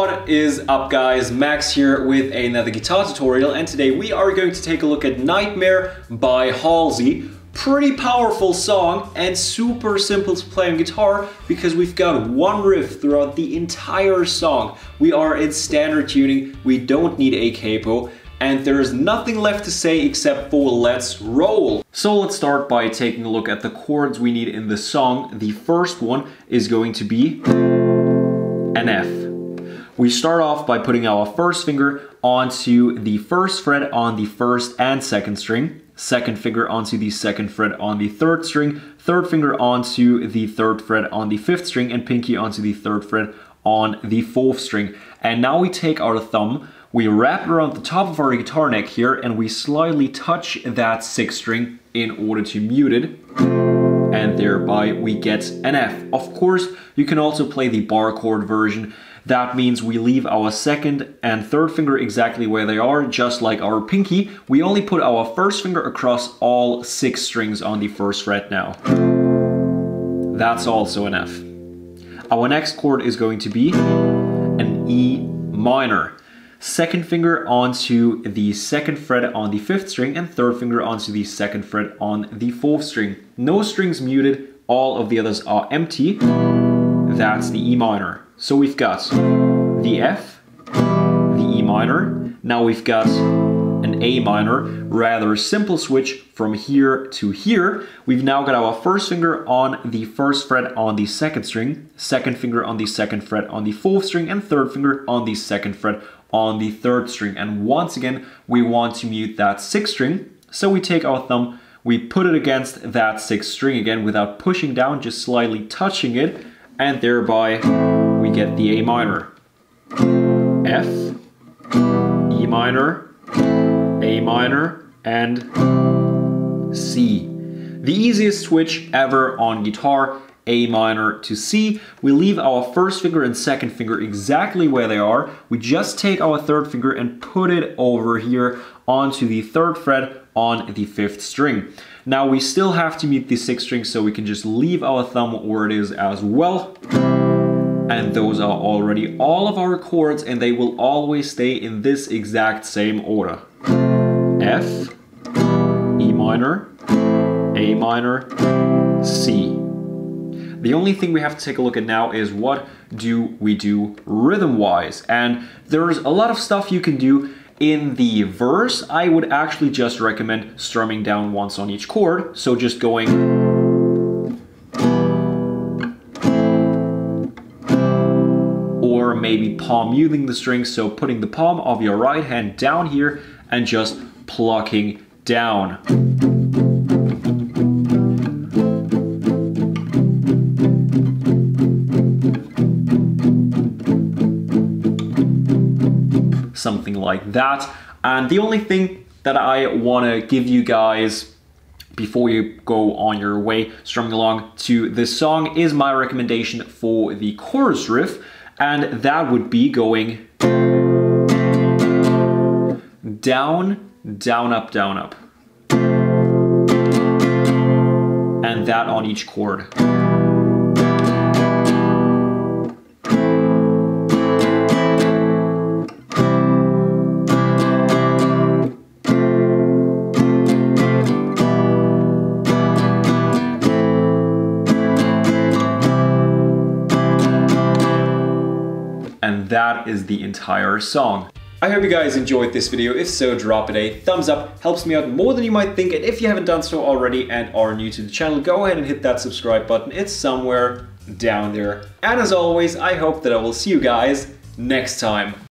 What is up guys, Max here with another guitar tutorial, and today we are going to take a look at Nightmare by Halsey. Pretty powerful song and super simple to play on guitar because we've got one riff throughout the entire song. We are in standard tuning, we don't need a capo, and there's nothing left to say except for let's roll. So let's start by taking a look at the chords we need in the song. The first one is going to be an F. We start off by putting our first finger onto the first fret on the first and second string, second finger onto the second fret on the third string, third finger onto the third fret on the fifth string, and pinky onto the third fret on the fourth string. And now we take our thumb, we wrap it around the top of our guitar neck here, and we slightly touch that sixth string in order to mute it. And thereby we get an F. Of course, you can also play the bar chord version. That means we leave our second and third finger exactly where they are, just like our pinky. We only put our first finger across all 6 strings on the first fret now. That's also an F. Our next chord is going to be an E minor. Second finger onto the second fret on the fifth string and third finger onto the second fret on the fourth string. No strings muted, all of the others are empty. That's the E minor. So we've got the F, the E minor, now we've got an A minor, rather simple switch from here to here. We've now got our first finger on the first fret on the second string, second finger on the second fret on the fourth string, and third finger on the second fret on the third string. And once again, we want to mute that sixth string. So we take our thumb, we put it against that sixth string again without pushing down, just slightly touching it, and thereby we get the A minor. F, E minor, A minor, and C. The easiest switch ever on guitar, A minor to C. We leave our first finger and second finger exactly where they are. We just take our third finger and put it over here onto the third fret on the fifth string. Now we still have to mute the sixth string, so we can just leave our thumb where it is as well. And those are already all of our chords, and they will always stay in this exact same order. F, E minor, A minor, C. The only thing we have to take a look at now is what do we do rhythm-wise. And there's a lot of stuff you can do in the verse. I would actually just recommend strumming down once on each chord. So just going, or maybe palm muting the strings, so putting the palm of your right hand down here and just plucking down. Something like that. And the only thing that I want to give you guys before you go on your way strumming along to this song is my recommendation for the chorus riff. And that would be going down, down, up, down, up. And that on each chord. And that is the entire song. I hope you guys enjoyed this video. If so, drop it a thumbs up. Helps me out more than you might think. And if you haven't done so already and are new to the channel, go ahead and hit that subscribe button. It's somewhere down there. And as always, I hope that I will see you guys next time.